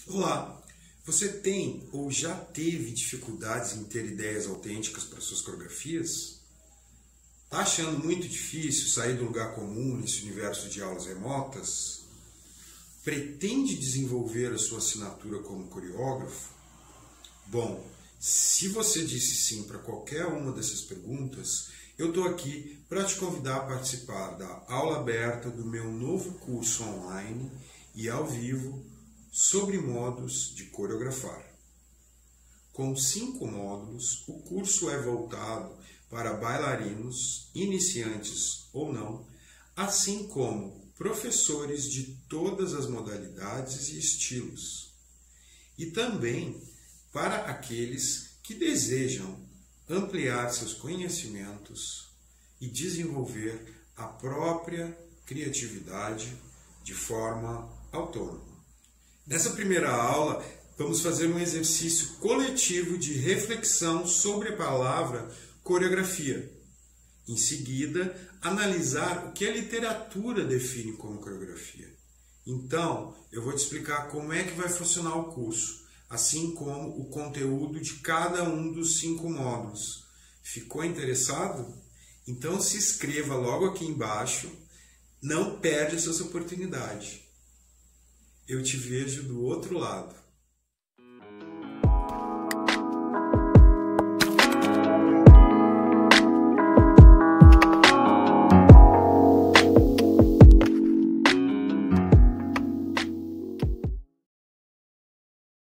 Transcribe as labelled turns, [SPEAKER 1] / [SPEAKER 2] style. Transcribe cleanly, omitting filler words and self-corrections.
[SPEAKER 1] Olá, você tem ou já teve dificuldades em ter ideias autênticas para suas coreografias? Está achando muito difícil sair do lugar comum nesse universo de aulas remotas? Pretende desenvolver a sua assinatura como coreógrafo? Bom, se você disse sim para qualquer uma dessas perguntas, eu estou aqui para te convidar a participar da aula aberta do meu novo curso online e ao vivo sobre modos de coreografar. Com 5 módulos, o curso é voltado para bailarinos, iniciantes ou não, assim como professores de todas as modalidades e estilos. E também para aqueles que desejam ampliar seus conhecimentos e desenvolver a própria criatividade de forma autônoma. Nessa primeira aula, vamos fazer um exercício coletivo de reflexão sobre a palavra coreografia. Em seguida, analisar o que a literatura define como coreografia. Então, eu vou te explicar como é que vai funcionar o curso, assim como o conteúdo de cada um dos 5 módulos. Ficou interessado? Então se inscreva logo aqui embaixo, não perde essa oportunidade. Eu te vejo do outro lado.